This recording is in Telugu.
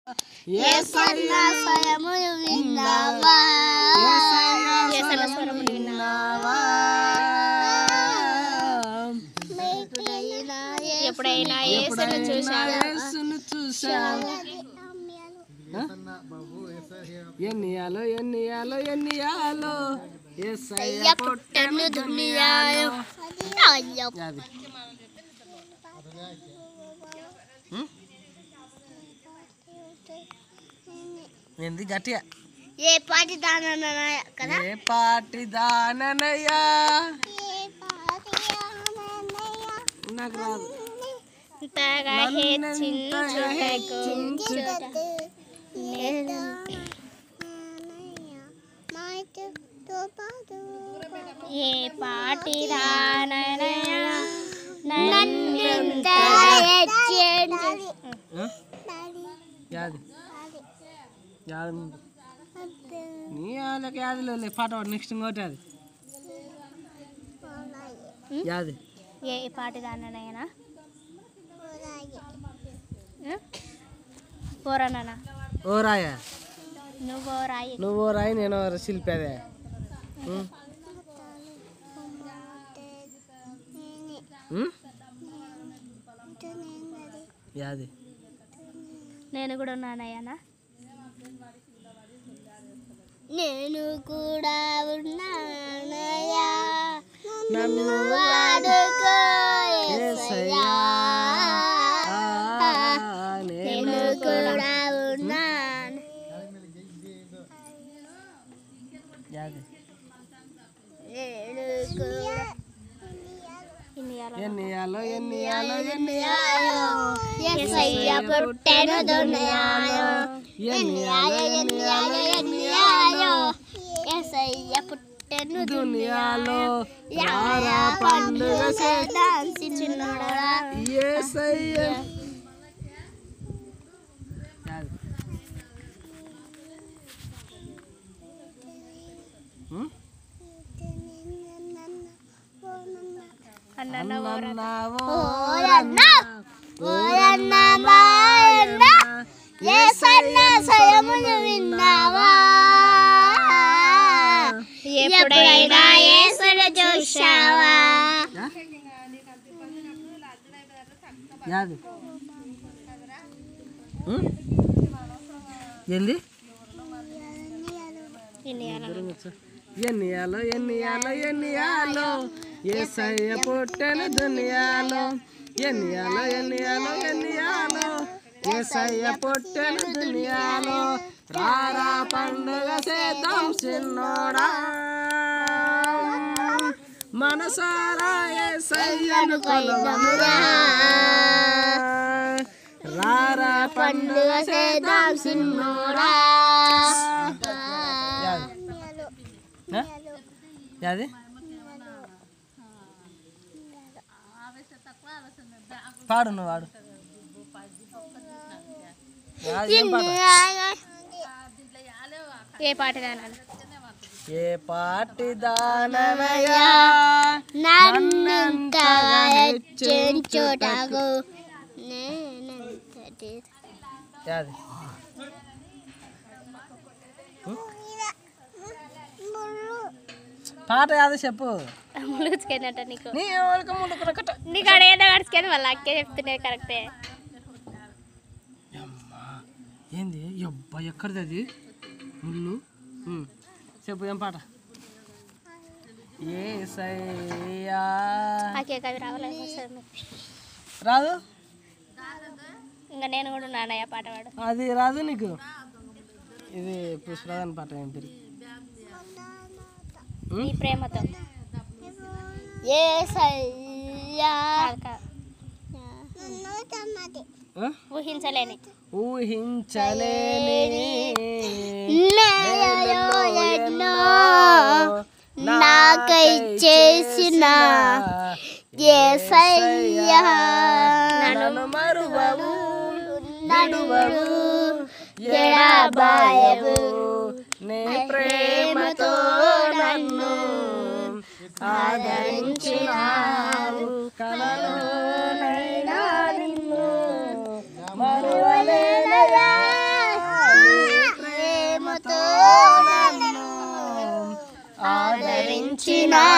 యేసయ్యా స్వరమును విన్నావా యేసయ్యా స్వరమును విన్నావా ఎప్పుడైనా యేసును చూశావా ఎన్నియాలో ఎన్నియాలో ఎన్నియాలో యేసయ్య పుట్టెను దునియాలో ఏంది గట్టిగా ఏ పాటి దాననయ్య కదా ఏ పాటి దాననయ్య నాకు రాదు ఇంతగా హెచ్చించుటకు ఏ పాటి దాననయ్య నన్నింతగా హెచ్చించుటకు యాది యాది నీ వాళ్ళకి యాదిలో పాట నెక్స్ట్ ఇంకోటి అది యాది ఏ పాటి దాననయ్యనా పోరానా ఓరాయా నువ్వు ఓరాయి నేను శిల్పేదే యాది నేను కూడా ఉన్నానయ్యానా నేను కూడా ఉన్నానయ్యా నన్ను వాడుకో యేసయ్యా నేను కూడా ఉన్నాను ఎన్నియాలో ఎన్నియాలో ఎన్నియాలో యేసయ్య పుట్టెను దునియాలో ఎన్నియాలో ఎన్నియాలో ఎన్నియాలో యేసయ్య పుట్టెను దునియాలో రారా పండుగ చేద్దాం చిన్నోడా యేసయ్య ఎప్పుడైనా యేసును చూశావా ఏంది ఎన్నియాలో ఎన్నియాలో ఎన్నియాలో యేసయ్య పుట్టెను దునియాలో ఎన్నియాలో ఎన్నియాలో ఎన్నియాలో యేసయ్య పుట్టెను దునియాలో రారా పండుగ చేద్దాం చిన్నోడా మనసారా యేసయ్యను కొలువమురా రారా పండుగ చేద్దాం చిన్నోడా యాది పాడు నువ్వు వాడు ఏ పాట ఏ పాటి దాననయ్యా నన్నంతగా హెచ్చించుటకు యాది పాట యాదో చెప్పు ములుచుకెళ్ళట నీకు నీకు అడేదో గడిచిపోయింది వాళ్ళ అక్కే చెప్తున్నాయి కరెక్టే ఏంది అబ్బా ఎక్కడిది అది ముళ్ళు చెప్పు ఏం పాట యేసయ్యా రాదు ఇంకా నేను కూడా నాన్నయ్య పాట పాడు అది రాదు నీకు ఇది పుష్పరాధన పాట ఏం పేరు నీ ప్రేమతో యేసయ్యా ఊహించలేని ఎన్నో నాకై చేసిన యేసయ్యా నన్ను మరువవు నడువవు ఎడబాయవు నీ ప్రేమతో నన్ను ఆదరించినావు కలలోనైనా నిన్ను మరువలేనయా వచ్చినా